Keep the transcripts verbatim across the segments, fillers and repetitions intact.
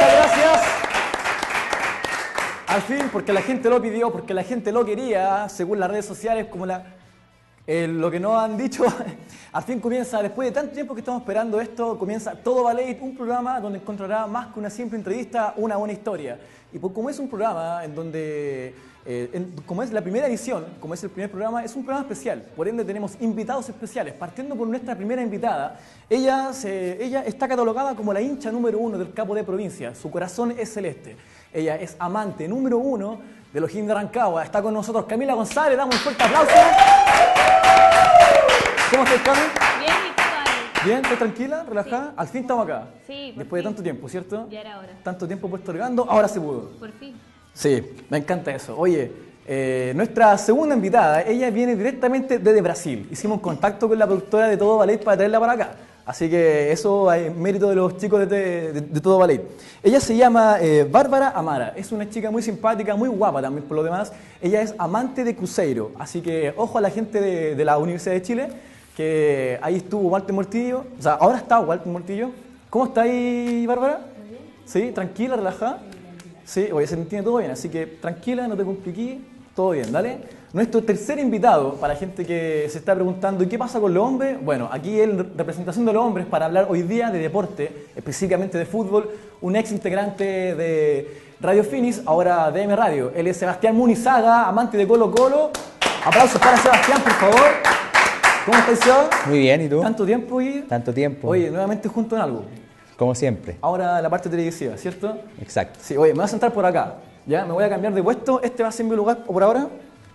Muchas gracias. Al fin, porque la gente lo pidió, porque la gente lo quería, según las redes sociales, como la, eh, lo que nos han dicho, al fin comienza, después de tanto tiempo que estamos esperando esto, comienza Todo Ballet, un programa donde encontrará más que una simple entrevista, una buena historia. Y pues, como es un programa en donde, eh, en, como es la primera edición, como es el primer programa, es un programa especial. Por ende tenemos invitados especiales, partiendo por nuestra primera invitada. Ella, se, ella está catalogada como la hincha número uno del capo de provincia. Su corazón es celeste. Ella es amante número uno de los O'Higgins de Rancagua. Está con nosotros Camila González. Damos un fuerte aplauso. ¿Cómo estás, Cami? Bien, ¿y tú, Ale? Bien, ¿estás tranquila? ¿Relajada? Sí. Al fin estamos acá. Sí, por Después fin. de tanto tiempo, ¿cierto? Ya era hora. Tanto tiempo postergando, ahora se pudo. Por fin. Sí, me encanta eso. Oye, eh, nuestra segunda invitada, ella viene directamente desde Brasil. Hicimos contacto con la productora de Todo Ballet para traerla para acá. Así que eso es mérito de los chicos de, de, de Todo Ballet. Ella se llama eh, Bárbara Amara. Es una chica muy simpática, muy guapa también por lo demás. Ella es amante de cruceiro. Así que ojo a la gente de, de la Universidad de Chile, que ahí estuvo Walter Mortillo. O sea, ahora está Walter Mortillo. ¿Cómo está ahí, Bárbara? Muy bien. ¿Sí? ¿Tranquila, relajada? Sí, oye, se entiende todo bien. Así que tranquila, no te compliques. Todo bien, dale. Nuestro tercer invitado, para la gente que se está preguntando ¿y qué pasa con los hombres? Bueno, aquí en representación de los hombres para hablar hoy día de deporte, específicamente de fútbol, un ex integrante de Radio Finis, ahora D M Radio. Él es Sebastián Munizaga, amante de Colo Colo. Aplausos para Sebastián, por favor. ¿Cómo estás, Seba? Muy bien, ¿y tú? ¿Tanto tiempo? Y... Tanto tiempo. Oye, nuevamente junto en algo. Como siempre. Ahora la parte televisiva, ¿cierto? Exacto. Sí, oye, me voy a sentar por acá. Ya, me voy a cambiar de puesto. Este va a ser mi lugar por ahora.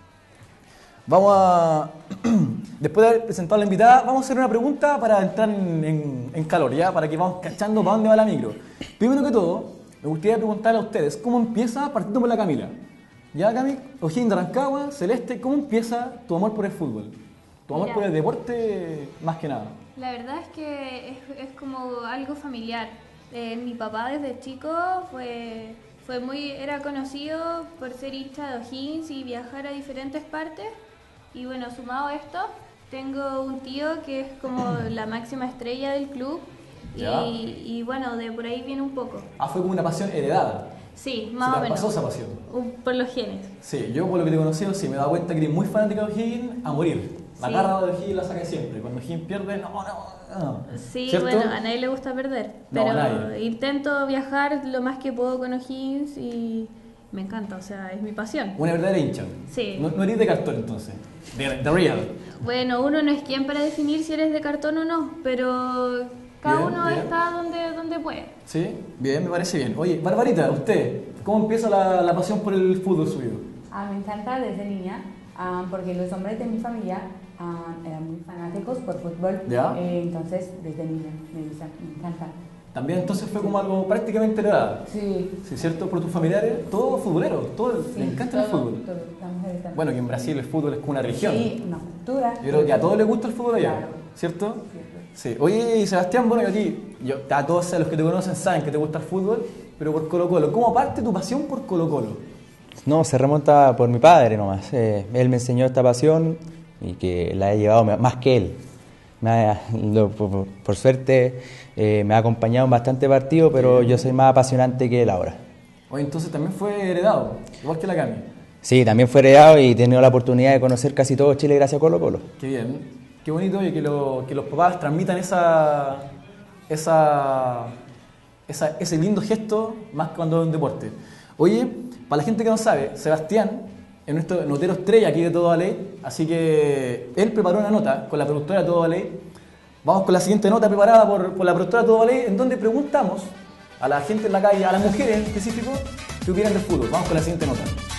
Vamos a, después de haber presentado a la invitada, vamos a hacer una pregunta para entrar en, en, en calor, ¿ya? Para que vamos cachando para dónde va la micro. Primero que todo, me gustaría preguntarle a ustedes, ¿cómo empieza, partiendo por la Camila? ¿Ya, Cami? O'Higgins de Rancagua, Celeste, ¿cómo empieza tu amor por el fútbol? Tu amor Mira. por el deporte, más que nada. La verdad es que es, es como algo familiar. Eh, mi papá desde chico fue, fue muy, era conocido por ser hincha de O'Higgins y viajar a diferentes partes. Y bueno, sumado a esto, tengo un tío que es como la máxima estrella del club. Ya. Y, y bueno, de por ahí viene un poco. Ah, fue como una pasión heredada. Sí, más ¿Se o te menos. pasó esa pasión? Un- Por los genes. Sí, yo por lo que te he conocido, sí, me he dado cuenta que eres muy fanática de O'Higgins a morir. La Sí. garra de O'Higgins la saca siempre. Cuando O'Higgins pierde, no, no, no. Sí, ¿Cierto? bueno, a nadie le gusta perder, No, a pero nadie. intento viajar lo más que puedo con O'Higgins y me encanta, o sea, es mi pasión. Una verdadera hincha. Sí. No, no eres de cartón entonces. De, de real. Bueno, uno no es quien para definir si eres de cartón o no, pero cada Bien, uno bien. está donde, donde puede. Sí, bien, me parece bien. Oye, Barbarita, usted, ¿cómo empieza la, la pasión por el fútbol suyo? Ah, me encanta desde niña, ah, porque los hombres de mi familia ah, eran muy fanáticos por fútbol. Ya. Eh, entonces, desde niña me gusta, me encanta. También entonces fue como algo prácticamente heredado. Sí. Sí, ¿cierto? Por tus familiares, todos futboleros, todos Sí, les encanta el todo, fútbol. todo, las mujeres también. Bueno, que en Brasil el fútbol es como una religión. Sí, una cultura. Yo creo que a todos les gusta el fútbol allá, Claro. ¿cierto? Cierto. Sí. Oye, y Sebastián, bueno, y a ti, yo, a todos los que te conocen saben que te gusta el fútbol, pero por Colo Colo. ¿Cómo parte tu pasión por Colo Colo? No, se remonta por mi padre nomás. Eh, él me enseñó esta pasión y que la he llevado más que él. Me ha- lo- por, por suerte eh, me ha acompañado en bastante partidos, pero yo soy más apasionante que él ahora. Oye, entonces también fue heredado, igual que la Cami. Sí, también fue heredado y he tenido la oportunidad de conocer casi todo Chile gracias a Colo Colo. Qué bien. Qué bonito oye, que, lo- que los papás transmitan esa, esa, esa- ese lindo gesto más que cuando es un deporte. Oye, para la gente que no sabe, Sebastián es nuestro notero estrella aquí de Todo Ballet, así que él preparó una nota con la productora de Todo Ballet. Vamos con la siguiente nota preparada por, por la productora de Todo Ballet, en donde preguntamos a la gente en la calle, a las mujeres en específico, qué opinan del fútbol. Vamos con la siguiente nota.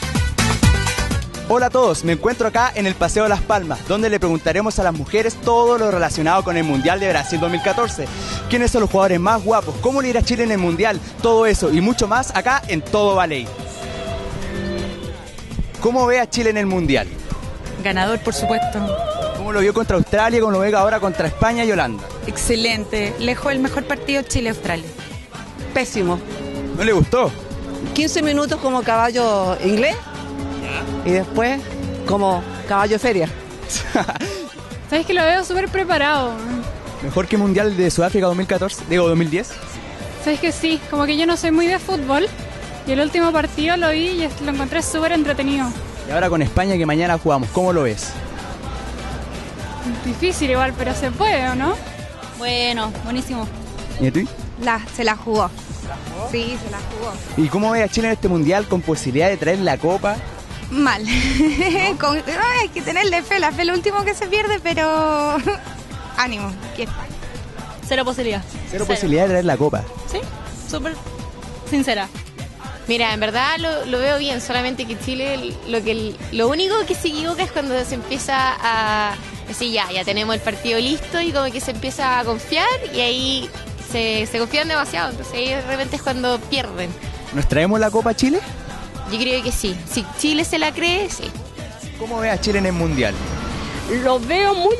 Hola a todos, me encuentro acá en el Paseo Las Palmas, donde le preguntaremos a las mujeres todo lo relacionado con el Mundial de Brasil dos mil catorce. ¿Quiénes son los jugadores más guapos? ¿Cómo le irá a Chile en el Mundial? Todo eso y mucho más acá en Todo Ballet. ¿Cómo ve a Chile en el Mundial? Ganador, por supuesto. ¿Cómo lo vio contra Australia? ¿Cómo lo ve ahora contra España y Holanda? Excelente. Lejos el mejor partido Chile-Australia. Pésimo. ¿No le gustó? quince minutos como caballo inglés y después como caballo de feria. Sabes que lo veo súper preparado. ¿Mejor que Mundial de Sudáfrica dos mil catorce? Digo, dos mil diez. Sabes que sí, como que yo no soy muy de fútbol y el último partido lo vi y lo encontré súper entretenido. Y ahora con España que mañana jugamos, ¿cómo lo ves? Difícil igual, pero se puede, ¿o no? Bueno, buenísimo. ¿Y tú? La, se la jugó. Sí, se la jugó. ¿Y cómo ve a Chile en este mundial con posibilidad de traer la copa? Mal. ¿No? Con, no, hay que tenerle fe, la fe es lo último que se pierde, pero ánimo. Que... Cero posibilidad. Cero, Cero posibilidad de traer la copa. Sí, súper sincera. Mira, en verdad lo, lo veo bien, solamente que Chile lo que lo único que se equivoca es cuando se empieza a decir ya, ya tenemos el partido listo y como que se empieza a confiar y ahí se, se confían demasiado, entonces ahí de repente es cuando pierden. ¿Nos traemos la copa a Chile? Yo creo que sí, si Chile se la cree, sí. ¿Cómo ve a Chile en el mundial? Lo veo muy...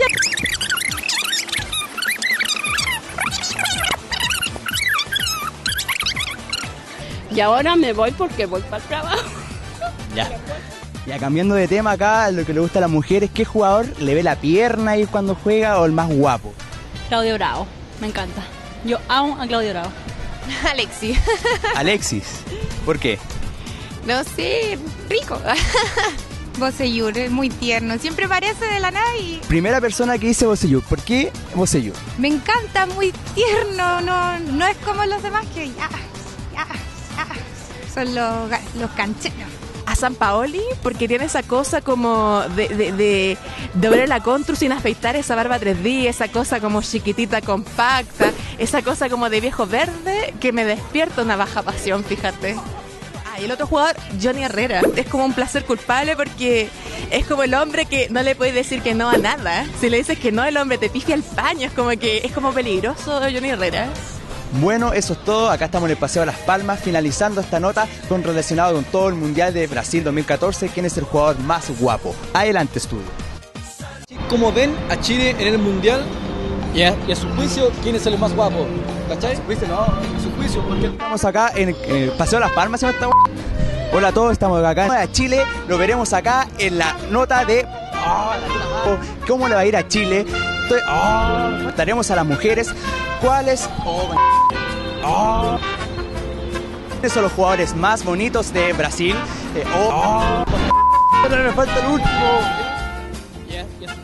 Y ahora me voy porque voy para el trabajo. Ya. Ya cambiando de tema acá, lo que le gusta a las mujeres, ¿qué jugador le ve la pierna ahí cuando juega o el más guapo? Claudio Bravo, me encanta. Yo amo a Claudio Bravo. Alexis. Alexis. ¿Por qué? No sé, rico. Bocellur, es muy tierno, siempre aparece de la nada y... Primera persona que dice Bocellur, ¿por qué Bocellur? Me encanta, muy tierno, no, no es como los demás que ya, ya, ya, son los, los cancheros. A Sampaoli, porque tiene esa cosa como de, de, de, de ver la Contru sin afeitar esa barba tres D, esa cosa como chiquitita, compacta, esa cosa como de viejo verde que me despierta una baja pasión, fíjate. Ah, y el otro jugador, Johnny Herrera, es como un placer culpable porque es como el hombre que no le puedes decir que no a nada. Si le dices que no, el hombre te pifia el paño, es como que es como peligroso Johnny Herrera. Bueno, eso es todo. Acá estamos en el Paseo de las Palmas, finalizando esta nota con relacionado con todo el Mundial de Brasil dos mil catorce. ¿Quién es el jugador más guapo? Adelante, estudio. ¿Cómo ven a Chile en el Mundial? Y a, y a su juicio, ¿quién es el más guapo? ¿Cachai? ¿Su juicio? No, su juicio, porque estamos acá en el, en el Paseo de las Palmas, ¿se esta Hola a todos, estamos acá en Chile. Lo veremos acá en la nota de... Oh, ¿cómo le va a ir a Chile? Estoy... Oh, estaremos a las mujeres. ¿Cuáles? Oh, oh. ¿Cuáles son los jugadores más bonitos de Brasil? Eh, oh, oh. Me falta el último. Yeah, yeah.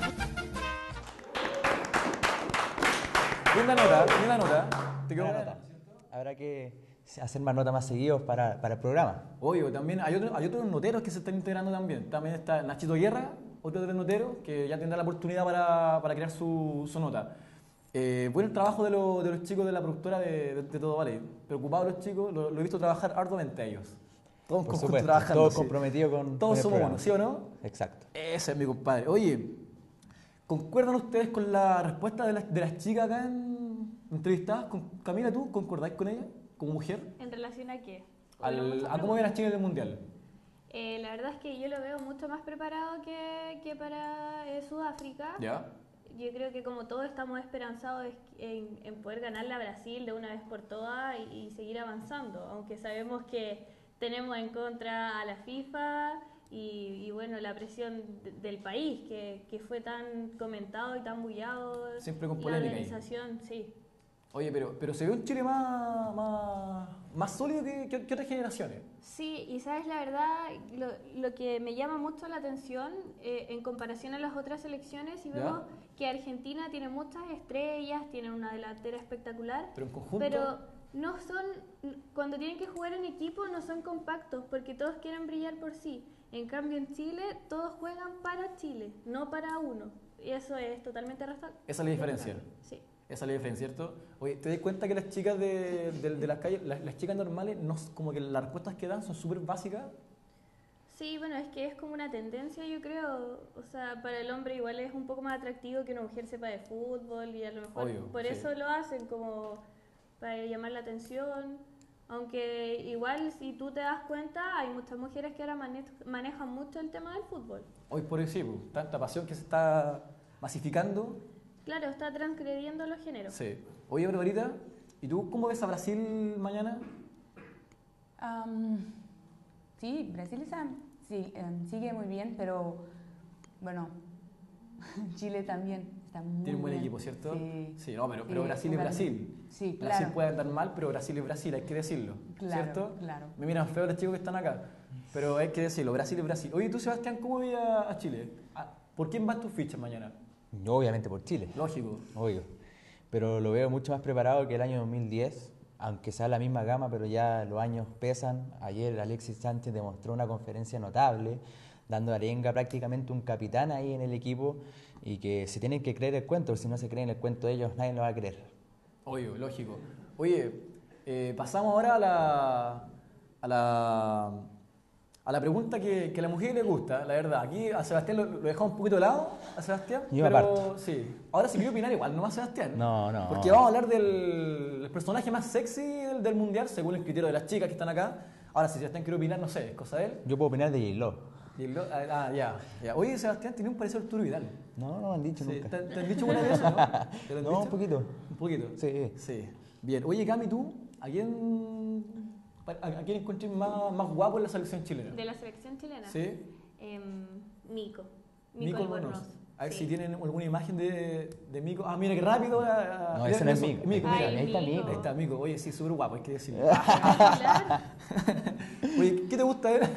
Linda nota, linda nota. ¿Te quedó buena nota? Habrá que hacer más notas más seguidos para, para el programa. Obvio, también hay, otro, hay otros noteros que se están integrando también. También está Nachito Guerra, otro de los noteros, que ya tendrá la oportunidad para, para crear su, su nota. Eh, bueno el trabajo de, lo, de los chicos de la productora de, de, de Todo Vale. Preocupados los chicos, lo, lo he visto trabajar arduamente a ellos. Todos Por supuesto, trabajando, todos sí. comprometidos con Todos con somos buenos, ¿sí o no? Exacto. Ese es mi compadre. Oye, ¿concuerdan ustedes con la respuesta de las, de las chicas acá en, entrevistadas? Con, Camila, ¿tú concordáis con ella como mujer? ¿En relación a qué? Al, ¿A cómo ven las chicas del Mundial? Eh, la verdad es que yo lo veo mucho más preparado que, que para eh, Sudáfrica. ¿Ya? Yo creo que como todos estamos esperanzados en, en poder ganarle a Brasil de una vez por todas y, y seguir avanzando, aunque sabemos que tenemos en contra a la FIFA y, y bueno, la presión de, del país, que, que fue tan comentado y tan bullado. Siempre con la polémica. organización, sí. Oye, pero, pero se ve un Chile más, más, más sólido que, que, que otras generaciones. Sí, y sabes, la verdad, lo, lo que me llama mucho la atención eh, en comparación a las otras selecciones, y vemos ¿Ya? que Argentina tiene muchas estrellas, tiene una delantera espectacular, pero en conjunto, pero no son, cuando tienen que jugar en equipo no son compactos, porque todos quieren brillar por sí. En cambio en Chile, todos juegan para Chile, no para uno, y eso es totalmente arrastrado. Esa es la diferencia. Sí. Esa es la diferencia, ¿cierto? Oye, ¿te das cuenta que las chicas de, de, de las calles, las, las chicas normales, no, como que las respuestas que dan son súper básicas? Sí, bueno, es que es como una tendencia, yo creo. O sea, para el hombre igual es un poco más atractivo que una mujer sepa de fútbol y a lo mejor Obvio, por sí. eso lo hacen, como para llamar la atención. Aunque igual, si tú te das cuenta, hay muchas mujeres que ahora mane manejan mucho el tema del fútbol. Hoy por hoy sí, pues, tanta pasión que se está masificando. Claro, está transgrediendo los géneros. Sí. Oye, Barbarita, ¿y tú cómo ves a Brasil mañana? Um, sí, Brasil está, sí, um, sigue muy bien, pero bueno, Chile también está muy Tiene un buen bien. equipo, ¿cierto? Sí. Sí, no, pero, Sí, pero Brasil es un gran- Brasil. Sí, claro. Brasil puede andar mal, pero Brasil es Brasil, hay que decirlo. Claro, ¿Cierto? claro. Me miran feo los chicos que están acá, pero hay que decirlo, Brasil es Brasil. Oye, tú, Sebastián, ¿cómo ves a, a Chile? Ah, ¿Por quién van tus fichas mañana? Yo, obviamente por Chile. Lógico. Obvio. Pero lo veo mucho más preparado que el año dos mil diez, aunque sea la misma gama, pero ya los años pesan. Ayer Alexis Sánchez demostró una conferencia notable, dando a Arenga prácticamente un capitán ahí en el equipo, y que se tienen que creer el cuento, porque si no se creen el cuento de ellos, nadie lo va a creer. Obvio, lógico. Oye, eh, pasamos ahora a la, a la, a la pregunta que, que a la mujer le gusta, la verdad. Aquí a Sebastián lo, lo dejamos un poquito de lado, a Sebastián. Yo me pero aparto. sí. Ahora si quiero opinar igual, no más Sebastián. No, no. Porque vamos a hablar del el personaje más sexy del, del mundial, según el criterio de las chicas que están acá. Ahora, si Sebastián quiere opinar, no sé, es cosa de él. Yo puedo opinar de J-Lo. Y el lo- ah, ah, ya, ya. Oye, Sebastián, tiene un parecido a Arturo Vidal. No, no me han dicho Sí, nunca. ¿Te, te han dicho alguna vez eso, no? ¿Te lo han No, dicho? un poquito. Un poquito. Sí. Sí. Bien. Oye, Cami, ¿tú a quién, a, a quién encuentras más, más guapo en la selección chilena? De la selección chilena. Sí. Em, Mico. Mico Mico Albornoz. Albornoz. A ver Sí. si tienen alguna imagen de, de Mico. Ah, mira qué rápido. ah, No, mira ese no es eso. Mico. Mico, Ay, mira. Ahí está Mico. Mico. Ahí está Mico. Oye, sí, súper guapo, hay que decirlo. Claro. Oye, ¿qué te gusta de él?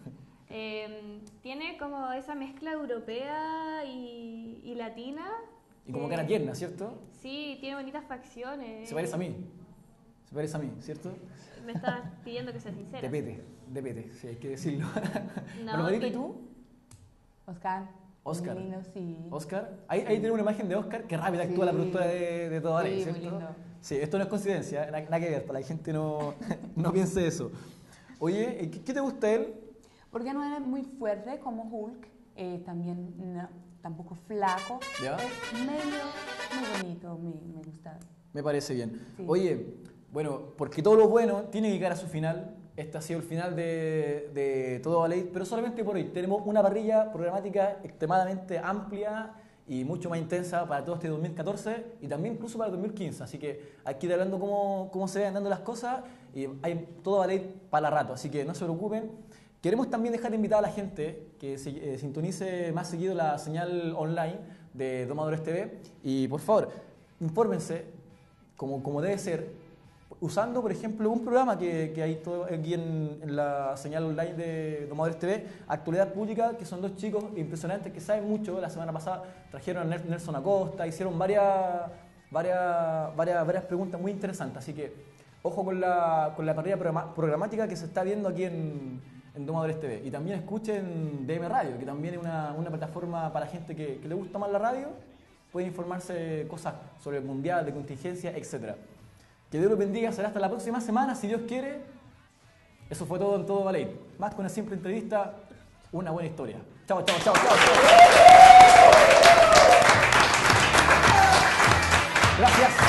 Em, tiene como esa mezcla europea y, y latina. Y como que- cara tierna, ¿cierto? Sí, tiene bonitas facciones. Se parece a mí. Se parece a mí, ¿cierto? Me estás pidiendo que sea sincera. De pete, de pete, sí, hay que decirlo. No, Margarita, ¿y que- tú? Oscar. Oscar. Muy lindo, sí. Oscar. Ahí, ahí tenemos una imagen de Oscar, que rápida actúa la Sí. productora de, de Todo Sí, Vale, muy ¿cierto? lindo. Sí, esto no es coincidencia, nada, nada que ver, para la gente no, no piense eso. Oye, ¿qué, qué te gusta de él? Porque no era muy fuerte como Hulk, eh, también no, tampoco flaco. ¿Ya? Es medio, muy bonito, me, me gusta. Me parece bien. Sí. Oye, bueno, porque todo lo bueno tiene que llegar a su final. Este ha sido el final de, de Todo Vale, pero solamente por hoy. Tenemos una parrilla programática extremadamente amplia y mucho más intensa para todo este dos mil catorce y también incluso para el dos mil quince. Así que hay que ir hablando cómo, cómo se van dando las cosas y hay Todo Vale para rato. Así que no se preocupen. Queremos también dejar invitada a la gente que se, eh, sintonice más seguido la señal online de Domadores T V y por favor, infórmense como, como debe ser, usando por ejemplo un programa que, que hay todo aquí en, en la señal online de Domadores T V, Actualidad Pública, que son dos chicos impresionantes que saben mucho. La semana pasada trajeron a Nel- Nelson Acosta, hicieron varias, varias, varias, varias preguntas muy interesantes, así que ojo con la, con la parrilla programa- programática que se está viendo aquí en, en Domadores T V. Y también escuchen D M Radio, que también es una, una plataforma para gente que, que le gusta más la radio, puede informarse cosas sobre el mundial, de contingencia, etcétera. Que Dios los bendiga, será hasta la próxima semana, si Dios quiere. Eso fue todo en Todo Vale. Más que una simple entrevista, una buena historia. Chao, chao, chao, chao. chao. Gracias.